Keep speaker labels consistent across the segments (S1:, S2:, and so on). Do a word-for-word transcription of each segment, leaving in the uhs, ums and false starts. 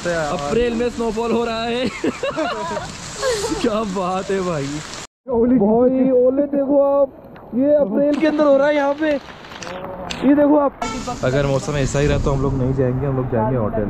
S1: है यार।
S2: अप्रैल में स्नोफॉल हो रहा है। क्या बात है भाई। भाई ओले देखो आप, ये अप्रैल के अंदर हो रहा है यहाँ पे, ये देखो आप। अगर मौसम ऐसा ही रहा तो हम लोग नहीं जाएंगे, हम लोग जाएंगे होटल।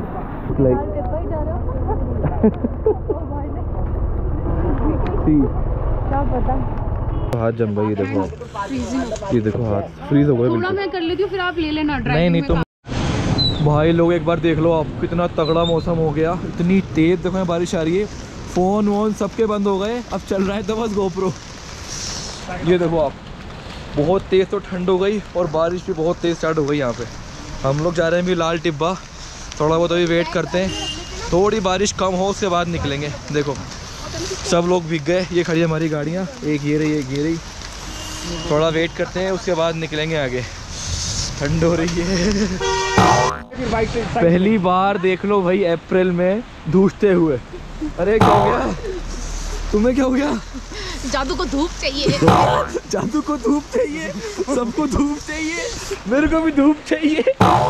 S3: क्या पता।
S2: हाथ जम गई, ये देखो आप, ये देखो हाथ फ्रीज हो गए।
S3: थोड़ा मैं कर लेती हूँ, फिर आप ले लेना।
S2: नहीं नहीं तुम भाई लोग एक बार देख लो आप, कितना तगड़ा मौसम हो गया, इतनी तेज देखो बारिश आ रही है, फोन वोन सबके बंद हो गए, अब चल रहा है तो बस गोप्रो। ये देखो आप, बहुत तेज तो ठंड हो गई और बारिश भी बहुत तेज स्टार्ट हो गई यहाँ पे। हम लोग जा रहे हैं अभी लाल टिब्बा, थोड़ा बहुत अभी वेट करते हैं, थोड़ी बारिश कम हो उसके बाद निकलेंगे। देखो सब लोग भीग गए, ये खड़ी है हमारी गाड़ियाँ, एक ये रही एक ये रही, थोड़ा वेट करते हैं उसके बाद निकलेंगे आगे। ठंड हो रही है। पहली बार देख लो भाई अप्रैल में धूसते हुए। अरे क्या हो गया तुम्हें, क्या हो गया?
S3: जादू को धूप चाहिए।
S2: जादू को धूप चाहिए, सबको धूप चाहिए, मेरे को भी धूप चाहिए।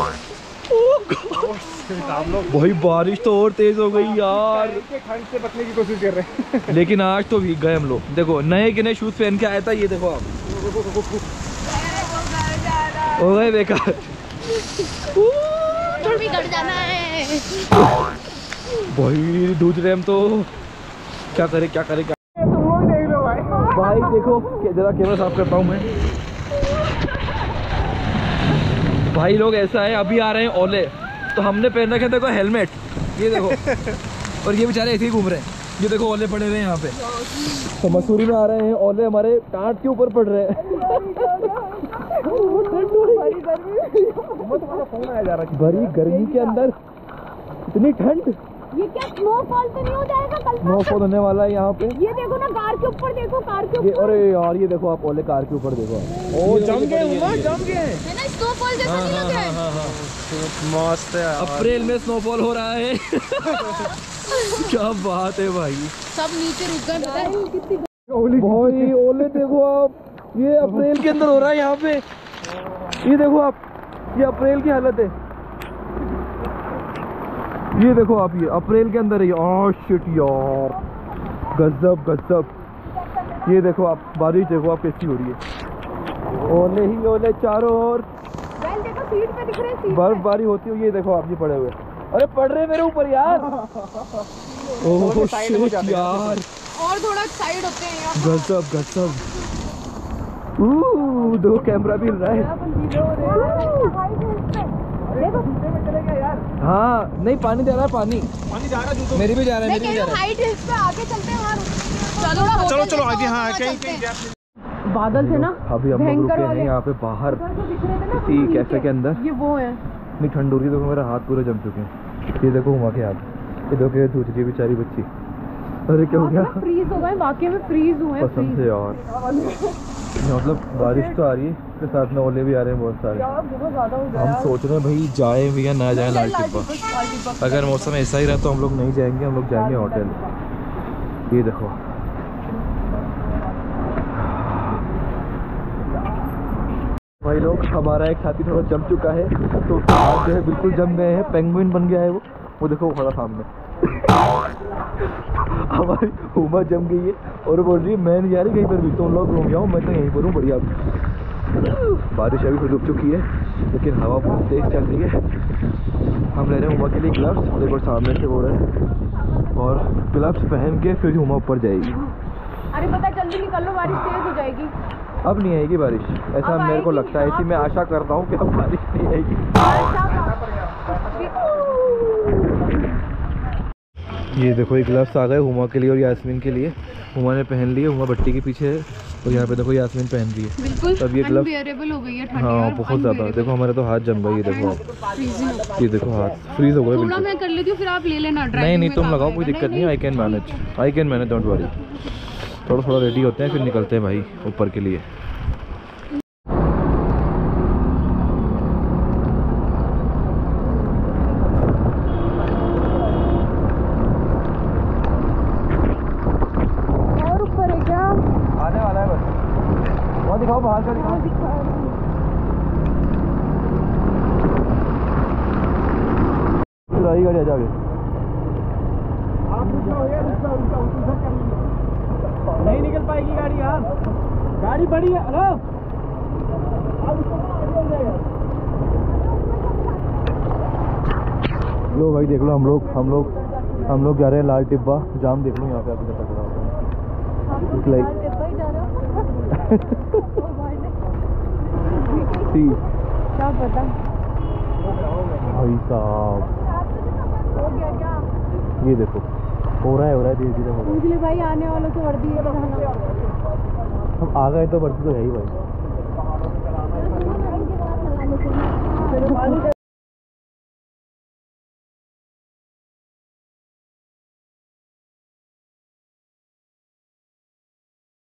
S2: भाई बारिश तो और तेज हो गई यार,
S1: ठंड से बचने की कोशिश कर रहे हैं।
S2: लेकिन आज तो भीग गए हम लोग। देखो नए के नए शूज पहन के आया था, ये देखो आप हो गए बेकार।
S3: भी घर जाना है
S2: भाई दूध रहे हम तो, क्या करे क्या करे क्या।
S1: तुम लोग देख लो भाई।
S2: भाई देखो जरा कैमरा साफ करता हूँ मैं। भाई लोग ऐसा है, अभी आ रहे हैं ओले, तो हमने पहन रखा देखो हेलमेट, ये देखो। और ये बेचारे ऐसे ही घूम रहे हैं, ये देखो ओले पड़े हुए हैं यहाँ पे। तो मसूरी में आ रहे हैं ओले, हमारे टाट के ऊपर पड़ रहे हैं।
S1: फोन आया जा रहा है,
S2: बड़ी गर्मी के अंदर इतनी ठंड।
S3: ये क्या स्नोफॉल तो नहीं हो जाएगा कल?
S2: स्नोफॉल होने वाला है यहाँ पे।
S3: ये देखो ना, कार के ऊपर देखो, कार के
S2: ये,
S3: ऊपर।
S2: अरे यार ये देखो आप ओले कार के ऊपर देखो।
S1: ओ जम गए, जम गए
S3: है ना, स्नोफॉल जैसा नहीं लग रहा है?
S1: मस्त है।
S2: अप्रैल में स्नोफॉल हो रहा है। क्या बात है भाई।
S3: सब नीचे रुक गए, पता है कितनी।
S2: भाई ओले देखो आप, ये अप्रैल के अंदर हो रहा है यहाँ पे, ये देखो आप, ये अप्रैल की हालत है। ये देखो आप, ये अप्रैल के अंदर है। ओह शिट यार, गजब गजब। ये देखो आप बारिश देखो आप कैसी हो रही है, ओले ही ओले चारों ओर।
S3: देखो सीट पे दिख रहे हैं,
S2: बर्फबारी होती हुई, ये देखो आप, ये पड़े हुए, अरे पड़ रहे मेरे ऊपर यार। ओह शिट यार,
S3: और थोड़ा साइड होते हैं यार।
S2: गजब गजब। ओह दो कैमरा भी हिल रहा है। हाँ नहीं पानी जा रहा है, पानी
S1: पानी जा रहा है,
S2: मेरी भी जा रहा है, मेरी भी जा रहा है।
S3: हाइट हिल्स पे आगे चलते हैं वहाँ। चलो
S1: चलो चलो आगे। हाँ कहीं कहीं
S3: बादल थे ना,
S2: अभी हम लोग रुके हैं यहाँ पे बाहर किसी कैफे के अंदर।
S3: ये वो है।
S2: इतनी ठंड हो रही है, देखो मेरा हाथ पूरे जम चुके हैं। ये देखो हुआ के हाथ, ये देखो धूच रही है बेचारी बच्ची। अरे क्या हो गया?
S3: फ्रीज हो गए, वाकई में फ्रीज हुए।
S2: कसम से यार, मतलब बारिश तो आ रही है, उसके साथ में ओले भी आ रहे हैं बहुत सारे।
S3: बहुत ज्यादा हो गया।
S2: हम सोच रहे हैं भाई जाए भी या ना जाए लाल टिब्बा। अगर मौसम ऐसा ही रहा तो हम लोग नहीं जाएंगे, हम लोग जाएंगे होटल। ये देखो भाई लोग, हमारा एक साथी थोड़ा जम चुका है, तो आज जो है बिल्कुल जम गए हैं, पेंगुइन बन गया है वो वो देखो खड़ा सामने। हमारी उमा जम गई है और बोल रही है मैं नहीं जा रही कहीं पर भी, तुम लोग घूम जाओ, मैं तो यहीं पर हूँ बढ़िया। बारिश अभी रुक चुकी है लेकिन हवा बहुत तेज चल रही है। हम ले रहे हैं उमा के लिए ग्लव्स, देखो सामने से हो रहे हैं, और ग्लव्स पहन के फिर उमा ऊपर जाएगी।
S3: अरे पता जल्दी निकल लो, बारिश तेज हो जाएगी।
S2: अब नहीं आएगी बारिश, ऐसा मेरे को लगता है, ऐसी मैं आशा करता हूँ कि अब बारिश नहीं आएगी। ये देखो ये ग्लव्स आ गए हुमा के लिए और यास्मीन के लिए। हुमा ने पहन लिए, हुमा भट्टी के पीछे है, और यहाँ पे देखो यास्मीन पहन रही है।
S3: बिल्कुल
S2: तब ये ग्लव्स
S3: अनबियरेबल हो गई है ठंड।
S2: हाँ बहुत ज़्यादा, देखो हमारे तो हाथ जम गए, ये देखो आप, ये देखो हाथ फ्रीज हो गए
S3: थोड़ा
S2: बिल्कुल।
S3: मैं कर लेती हूँ, फिर आप ले लेना।
S2: नहीं नहीं तुम लगाओ, कोई दिक्कत नहीं, I can manage, I can manage, don't worry. थोड़ा थोड़ा रेडी होते हैं फिर निकलते हैं भाई ऊपर के लिए। दिखाओ बाहर का, दिखाओ गाड़ी आ जाके।
S1: नहीं निकल पाएगी गाड़ी यार, गाड़ी बड़ी है। हेलो
S2: लो भाई देख लो, हम लोग हम लोग हम लोग जा रहे हैं लाल टिब्बा। जाम देख लो यहाँ पे, अभी तक लगा लाइक
S3: क्या पता
S2: भाई साहब,
S3: हो गया क्या?
S2: ये देखो हो रहा है हो रहा है धीरे धीरे हो रहा
S3: पूछ ले भाई, आने वालों से वर्दी है बताना।
S2: है। हम आ गए तो बढ़ती तो है ही भाई।